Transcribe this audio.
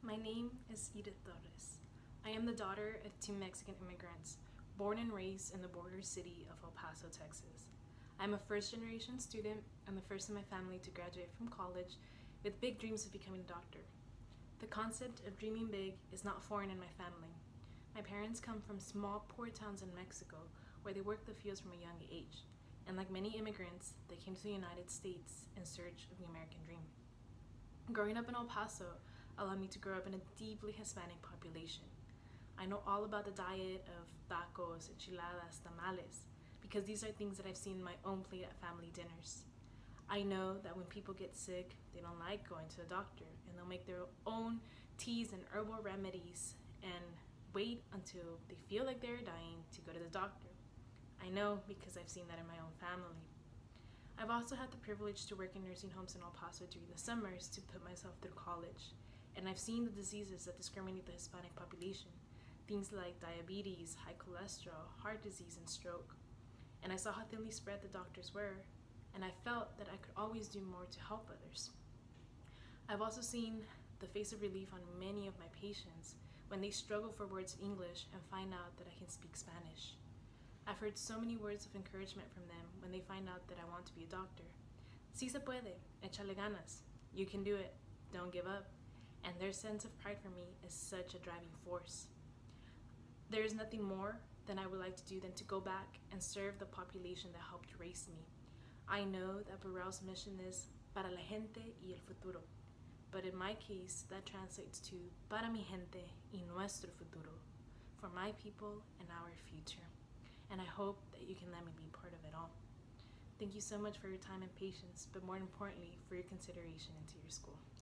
My name is Edith Torres. I am the daughter of two Mexican immigrants, born and raised in the border city of El Paso, Texas. I'm a first-generation student and the first in my family to graduate from college with big dreams of becoming a doctor. The concept of dreaming big is not foreign in my family. My parents come from small, poor towns in Mexico where they worked the fields from a young age, and like many immigrants, they came to the United States in search of the American dream. Growing up in El Paso allowed me to grow up in a deeply Hispanic population. I know all about the diet of tacos, enchiladas, tamales, because these are things that I've seen in my own plate at family dinners. I know that when people get sick, they don't like going to the doctor, and they'll make their own teas and herbal remedies and wait until they feel like they're dying to go to the doctor. I know because I've seen that in my own family. I've also had the privilege to work in nursing homes in El Paso during the summers to put myself through college, and I've seen the diseases that discriminate the Hispanic population, things like diabetes, high cholesterol, heart disease, and stroke. And I saw how thinly spread the doctors were, and I felt that I could always do more to help others. I've also seen the face of relief on many of my patients when they struggle for words in English and find out that I can speak Spanish. I've heard so many words of encouragement from them when they find out that I want to be a doctor. Sí se puede, échale ganas. You can do it, don't give up. And their sense of pride for me is such a driving force. There is nothing more than I would like to do than to go back and serve the population that helped raise me. I know that Burrell's mission is para la gente y el futuro, but in my case, that translates to para mi gente y nuestro futuro, for my people and our future. And I hope that you can let me be part of it all. Thank you so much for your time and patience, but more importantly, for your consideration into your school.